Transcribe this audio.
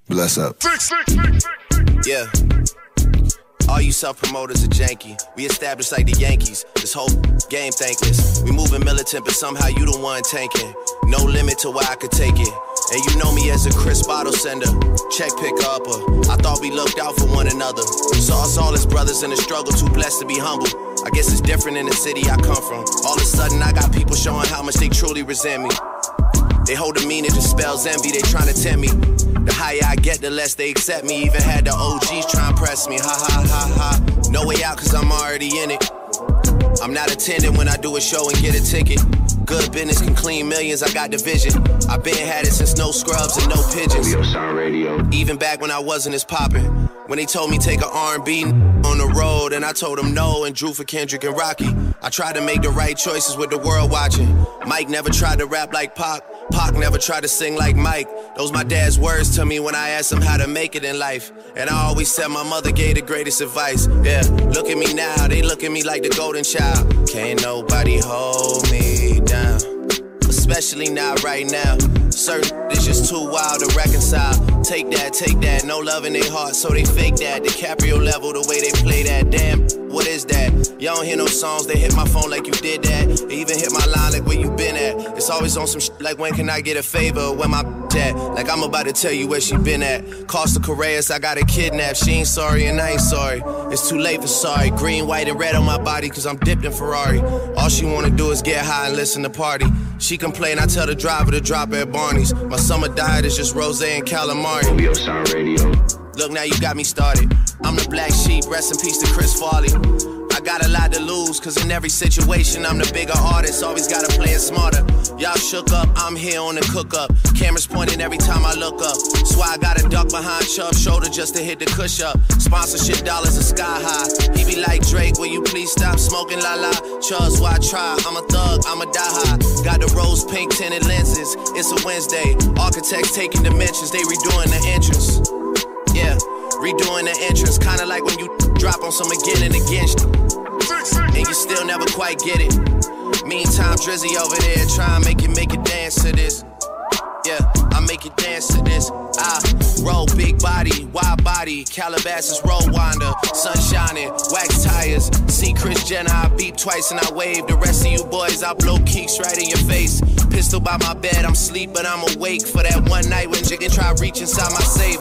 Bless up. Yeah. All you self-promoters are janky. We established like the Yankees. This whole game thankless. We moving militant, but somehow you the one tanking. No limit to where I could take it. And you know me as a crisp bottle sender, check picker upper. I thought we looked out for one another. Saw us all as brothers in the struggle, too blessed to be humble. I guess it's different in the city I come from. All of a sudden I got people showing how much they truly resent me. They hold a meaning, dispels envy, they trying to tempt me. The higher I get, the less they accept me. Even had the OGs try and press me. Ha ha ha ha. No way out cause I'm already in it. I'm not attending when I do a show and get a ticket. Good business can clean millions, I got the vision. I been had it since no scrubs and no pigeons. Even back when I wasn't as poppin'. When they told me take a R&B on the road, and I told them no and drew for Kendrick and Rocky. I tried to make the right choices with the world watching. Mike never tried to rap like Pac. Pac never tried to sing like Mike. Those my dad's words to me when I asked him how to make it in life. And I always said my mother gave the greatest advice. Yeah, look at me now, they look at me like the golden child. Can't nobody hold me down, especially not right now. Certain it's just too wild to reconcile. Take that, no love in their heart, so they fake that. DiCaprio level, the way they play that. Damn, what is that? Y'all don't hear no songs, they hit my phone like you did that. They even hit my line like where you been at. It's always on some shit like when can I get a favor, where my at? Like I'm about to tell you where she been at. Costa Correas, I got her kidnapped. She ain't sorry and I ain't sorry. It's too late for sorry. Green, white, and red on my body cause I'm dipped in Ferrari. All she wanna do is get high and listen to party. She complain, I tell the driver to drop her at Barney's. My summer diet is just rosé and calamari. Look, now you got me started. I'm the black sheep, rest in peace to Chris Farley. I got a lot to lose, cause in every situation I'm the bigger artist, always gotta play it smarter. Y'all shook up, I'm here on the cook up. Cameras pointing every time I look up. That's why I gotta duck behind Chubb's shoulder just to hit the cush up. Sponsorship dollars are sky high. He be like, Drake, will you please stop smoking la la? Chubb's why I try, I'm a thug, I'm a die high. Got the rose pink tinted lenses, it's a Wednesday. Architects taking dimensions, they redoing the entrance. Yeah, redoing the entrance, kinda like when you drop on some again and again and you still never quite get it. Meantime, Drizzy over there try and make it dance to this. Yeah, I make it dance to this. I roll big body, wide body, Calabasas roll winder, sun shining, wax tires. See Chris Jenner, I beep twice and I wave. The rest of you boys, I blow keeks right in your face. Pistol by my bed, I'm sleep but I'm awake for that one night when Jigga try reach inside my safe.